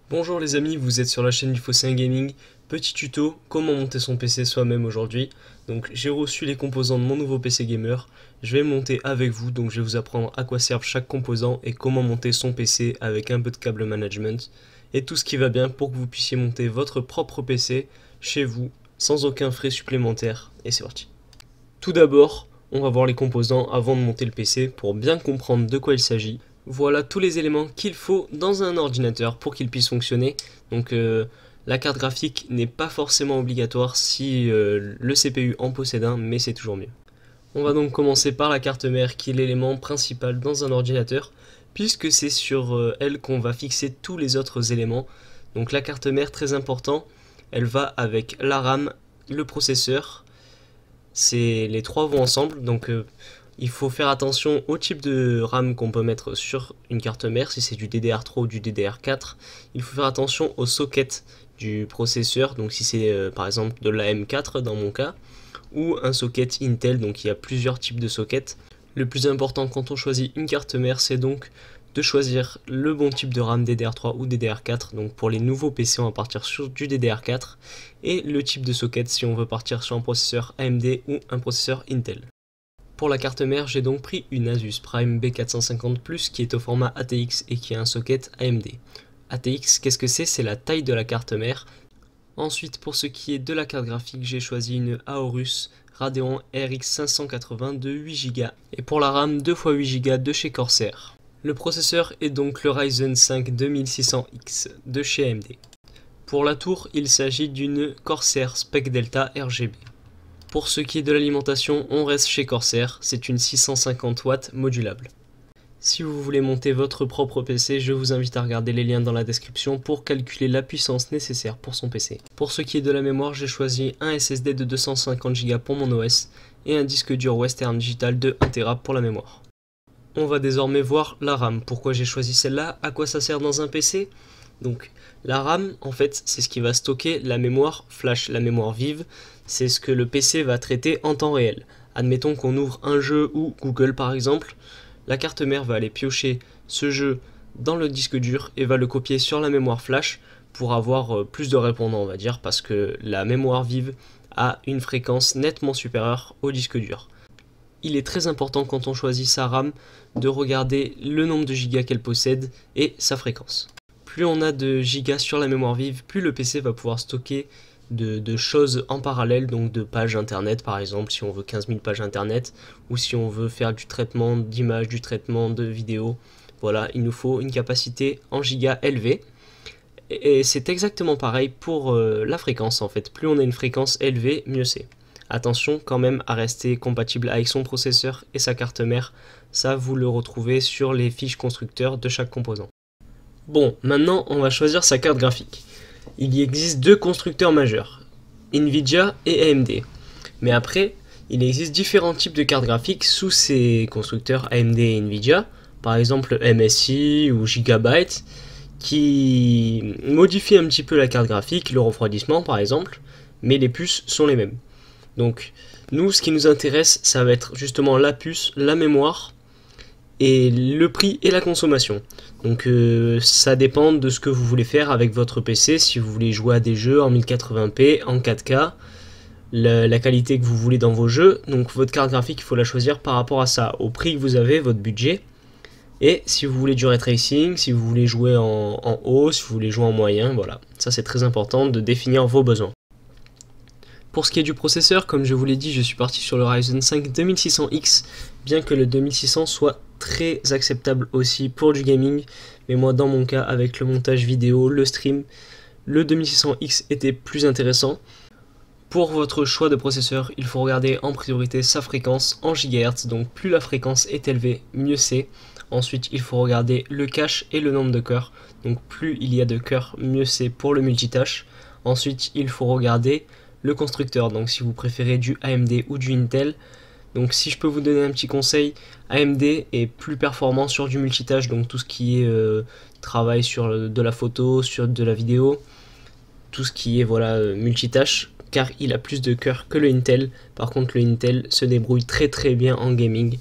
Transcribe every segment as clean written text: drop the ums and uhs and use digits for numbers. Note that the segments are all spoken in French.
Bonjour les amis, vous êtes sur la chaîne du Fosséen Gaming. Petit tuto, comment monter son PC soi-même aujourd'hui. Donc j'ai reçu les composants de mon nouveau PC gamer. Je vais le monter avec vous, donc je vais vous apprendre à quoi servent chaque composant et comment monter son PC avec un peu de câble management. Et tout ce qui va bien pour que vous puissiez monter votre propre PC chez vous, sans aucun frais supplémentaire. Et c'est parti. Tout d'abord, on va voir les composants avant de monter le PC pour bien comprendre de quoi il s'agit. Voilà tous les éléments qu'il faut dans un ordinateur pour qu'il puisse fonctionner. Donc la carte graphique n'est pas forcément obligatoire si le CPU en possède un, mais c'est toujours mieux. On va donc commencer par la carte mère qui est l'élément principal dans un ordinateur, puisque c'est sur elle qu'on va fixer tous les autres éléments. Donc la carte mère, très important, elle va avec la RAM, le processeur, les trois vont ensemble, donc il faut faire attention au type de RAM qu'on peut mettre sur une carte mère, si c'est du DDR3 ou du DDR4. Il faut faire attention au socket du processeur, donc si c'est par exemple de la M4 dans mon cas, ou un socket Intel, donc il y a plusieurs types de sockets. Le plus important quand on choisit une carte mère, c'est donc de choisir le bon type de RAM DDR3 ou DDR4. Donc pour les nouveaux PC, on va partir sur du DDR4, et le type de socket si on veut partir sur un processeur AMD ou un processeur Intel. Pour la carte mère, j'ai donc pris une Asus Prime B450 qui est au format ATX et qui a un socket AMD. ATX, qu'est-ce que c'est? C'est la taille de la carte mère. Ensuite, pour ce qui est de la carte graphique, j'ai choisi une Aorus Radeon RX 580 de 8Go. Et pour la RAM, 2x8Go de chez Corsair. Le processeur est donc le Ryzen 5 2600X de chez AMD. Pour la tour, il s'agit d'une Corsair Spec Delta RGB. Pour ce qui est de l'alimentation, on reste chez Corsair, c'est une 650 watts modulable. Si vous voulez monter votre propre PC, je vous invite à regarder les liens dans la description pour calculer la puissance nécessaire pour son PC. Pour ce qui est de la mémoire, j'ai choisi un SSD de 250Go pour mon OS et un disque dur Western Digital de 1TB pour la mémoire. On va désormais voir la RAM. Pourquoi j'ai choisi celle-là? À quoi ça sert dans un PC? Donc la RAM, en fait, c'est ce qui va stocker la mémoire flash, la mémoire vive. C'est ce que le PC va traiter en temps réel. Admettons qu'on ouvre un jeu ou Google par exemple, la carte mère va aller piocher ce jeu dans le disque dur et va le copier sur la mémoire flash pour avoir plus de répondants, on va dire, parce que la mémoire vive a une fréquence nettement supérieure au disque dur. Il est très important quand on choisit sa RAM de regarder le nombre de gigas qu'elle possède et sa fréquence. Plus on a de gigas sur la mémoire vive, plus le PC va pouvoir stocker de choses en parallèle, donc de pages internet par exemple, si on veut 15 000 pages internet, ou si on veut faire du traitement d'images, du traitement de vidéos. Voilà, il nous faut une capacité en gigas élevée. Et c'est exactement pareil pour la fréquence en fait. Plus on a une fréquence élevée, mieux c'est. Attention quand même à rester compatible avec son processeur et sa carte mère. Ça, vous le retrouvez sur les fiches constructeurs de chaque composant. Bon, maintenant on va choisir sa carte graphique. Il y existe deux constructeurs majeurs, Nvidia et AMD. Mais après, il existe différents types de cartes graphiques sous ces constructeurs AMD et Nvidia, par exemple MSI ou Gigabyte, qui modifient un petit peu la carte graphique, le refroidissement par exemple, mais les puces sont les mêmes. Donc, nous, ce qui nous intéresse, ça va être justement la puce, la mémoire, et le prix et la consommation. Donc ça dépend de ce que vous voulez faire avec votre PC, si vous voulez jouer à des jeux en 1080p, en 4K, la qualité que vous voulez dans vos jeux. Donc votre carte graphique, il faut la choisir par rapport à ça, au prix que vous avez, votre budget. Et si vous voulez du ray tracing, si vous voulez jouer en haut, si vous voulez jouer en moyen, voilà. Ça c'est très important de définir vos besoins. Pour ce qui est du processeur, comme je vous l'ai dit, je suis parti sur le Ryzen 5 2600X, bien que le 2600 soit très acceptable aussi pour du gaming, mais moi dans mon cas avec le montage vidéo, le stream, le 2600X était plus intéressant. Pour votre choix de processeur, il faut regarder en priorité sa fréquence en GHz, donc plus la fréquence est élevée, mieux c'est. Ensuite, il faut regarder le cache et le nombre de cœurs, donc plus il y a de cœurs, mieux c'est pour le multitâche. Ensuite, il faut regarder le constructeur, donc si vous préférez du AMD ou du Intel. Donc si je peux vous donner un petit conseil, AMD est plus performant sur du multitâche, donc tout ce qui est travail sur de la photo, sur de la vidéo, tout ce qui est voilà multitâche, car il a plus de cœur que le Intel. Par contre le Intel se débrouille très bien en gaming,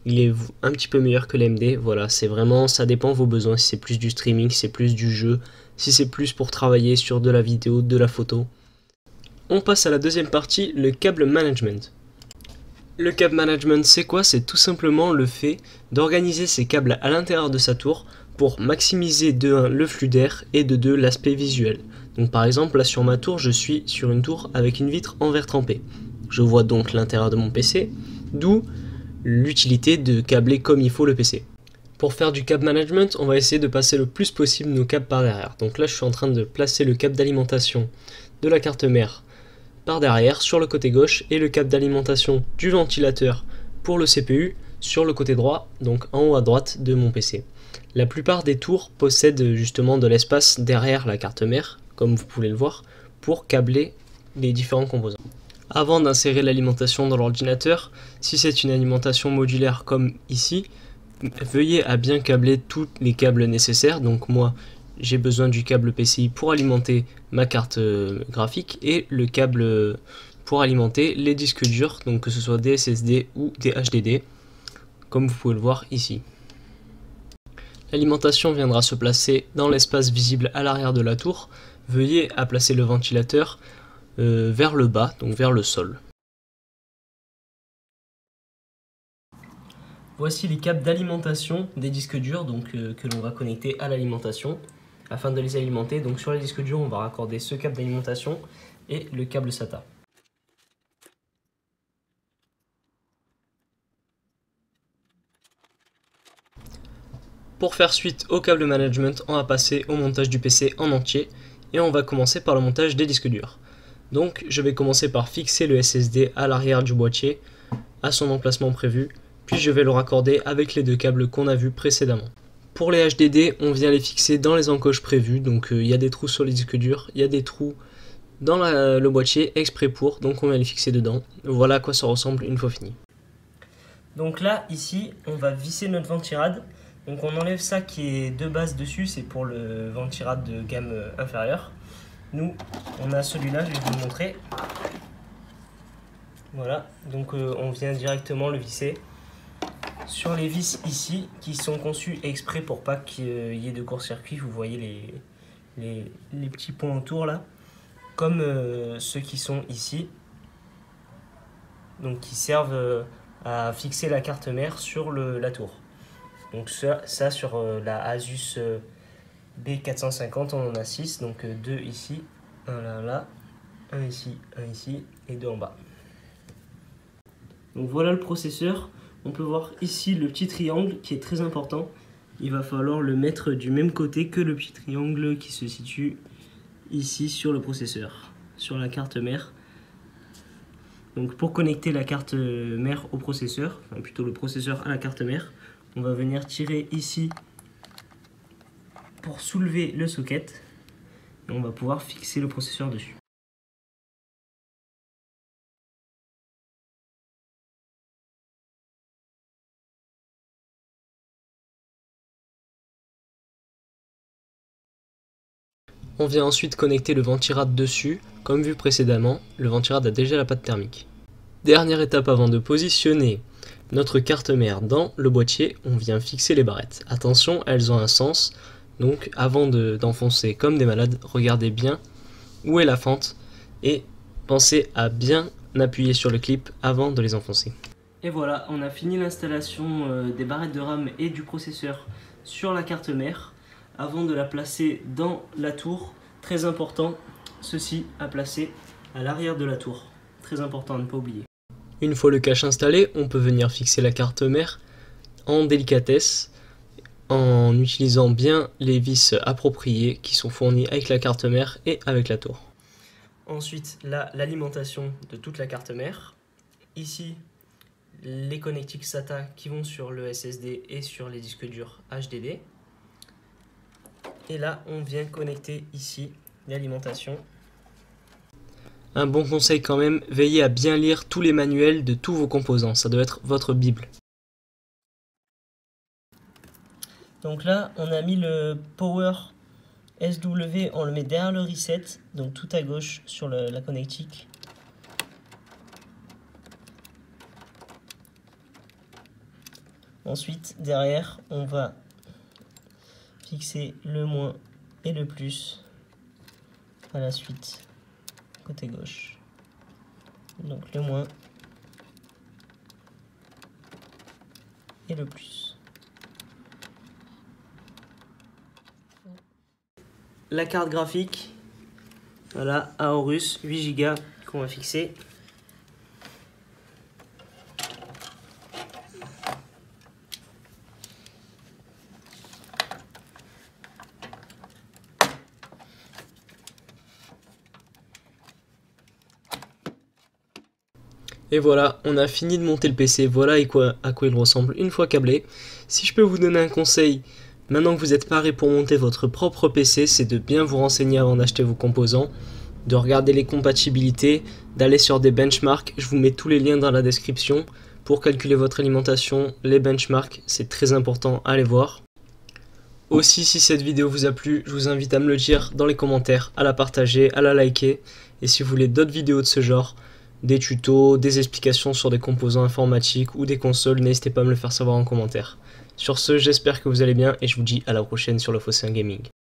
il est un petit peu meilleur que l'AMD. Voilà, c'est vraiment, ça dépend de vos besoins, si c'est plus du streaming, si c'est plus du jeu, si c'est plus pour travailler sur de la vidéo, de la photo. On passe à la deuxième partie, le câble management. Le câble management, c'est quoi? C'est tout simplement le fait d'organiser ses câbles à l'intérieur de sa tour pour maximiser de 1 le flux d'air et de 2 l'aspect visuel. Donc par exemple, là sur ma tour, je suis sur une tour avec une vitre en verre trempé. Je vois donc l'intérieur de mon PC, d'où l'utilité de câbler comme il faut le PC. Pour faire du câble management, on va essayer de passer le plus possible nos câbles par derrière. Donc là, je suis en train de placer le câble d'alimentation de la carte mère par derrière sur le côté gauche et le câble d'alimentation du ventilateur pour le CPU sur le côté droit, donc en haut à droite de mon PC. La plupart des tours possèdent justement de l'espace derrière la carte mère, comme vous pouvez le voir, pour câbler les différents composants. Avant d'insérer l'alimentation dans l'ordinateur, si c'est une alimentation modulaire comme ici, veuillez à bien câbler tous les câbles nécessaires. Donc moi, j'ai besoin du câble PCI pour alimenter ma carte graphique et le câble pour alimenter les disques durs, donc que ce soit des SSD ou des HDD, comme vous pouvez le voir ici. L'alimentation viendra se placer dans l'espace visible à l'arrière de la tour. Veuillez à placer le ventilateur vers le bas, donc vers le sol. Voici les câbles d'alimentation des disques durs donc, que l'on va connecter à l'alimentation afin de les alimenter. Donc sur les disques durs, on va raccorder ce câble d'alimentation et le câble SATA. Pour faire suite au câble management, on va passer au montage du PC en entier et on va commencer par le montage des disques durs. Donc je vais commencer par fixer le SSD à l'arrière du boîtier à son emplacement prévu, puis je vais le raccorder avec les deux câbles qu'on a vus précédemment. Pour les HDD, on vient les fixer dans les encoches prévues, donc il y a des trous sur les disques durs, il y a des trous dans le boîtier exprès pour, donc on vient les fixer dedans. Voilà à quoi ça ressemble une fois fini. Donc là, ici, on va visser notre ventirad. Donc on enlève ça qui est de base dessus, c'est pour le ventirad de gamme inférieure. Nous, on a celui-là, je vais vous le montrer. Voilà, donc on vient directement le visser sur les vis ici, qui sont conçues exprès pour pas qu'il y ait de court-circuit. Vous voyez les petits ponts autour là, comme ceux qui sont ici, donc qui servent à fixer la carte mère sur la tour. Donc ça sur la Asus B450, on en a 6, donc 2 ici, un là, un ici et 2 en bas. Donc voilà le processeur. On peut voir ici le petit triangle qui est très important. Il va falloir le mettre du même côté que le petit triangle qui se situe ici sur le processeur, sur la carte mère. Donc pour connecter la carte mère au processeur, enfin plutôt le processeur à la carte mère, on va venir tirer ici pour soulever le socket et on va pouvoir fixer le processeur dessus. On vient ensuite connecter le ventirad dessus, comme vu précédemment, le ventirad a déjà la patte thermique. Dernière étape avant de positionner notre carte mère dans le boîtier, on vient fixer les barrettes. Attention, elles ont un sens, donc avant d'enfoncer comme des malades, regardez bien où est la fente et pensez à bien appuyer sur le clip avant de les enfoncer. Et voilà, on a fini l'installation des barrettes de RAM et du processeur sur la carte mère. Avant de la placer dans la tour, très important, ceci à placer à l'arrière de la tour. Très important à ne pas oublier. Une fois le cache installé, on peut venir fixer la carte mère en délicatesse, en utilisant bien les vis appropriées qui sont fournies avec la carte mère et avec la tour. Ensuite, là, l'alimentation de toute la carte mère. Ici, les connectiques SATA qui vont sur le SSD et sur les disques durs HDD. Et là, on vient connecter ici l'alimentation. Un bon conseil quand même, veillez à bien lire tous les manuels de tous vos composants, ça doit être votre bible. Donc là, on a mis le Power SW, on le met derrière le reset, donc tout à gauche sur la connectique. Ensuite, derrière, on va fixer le moins et le plus à la suite, côté gauche. Donc le moins et le plus. La carte graphique, voilà, Aorus 8 Go qu'on va fixer. Et voilà, on a fini de monter le PC, voilà à quoi il ressemble une fois câblé. Si je peux vous donner un conseil, maintenant que vous êtes paré pour monter votre propre PC, c'est de bien vous renseigner avant d'acheter vos composants, de regarder les compatibilités, d'aller sur des benchmarks. Je vous mets tous les liens dans la description pour calculer votre alimentation. Les benchmarks, c'est très important à aller voir. Aussi, si cette vidéo vous a plu, je vous invite à me le dire dans les commentaires, à la partager, à la liker. Et si vous voulez d'autres vidéos de ce genre, des tutos, des explications sur des composants informatiques ou des consoles, n'hésitez pas à me le faire savoir en commentaire. Sur ce, j'espère que vous allez bien et je vous dis à la prochaine sur le Phocéen Gaming.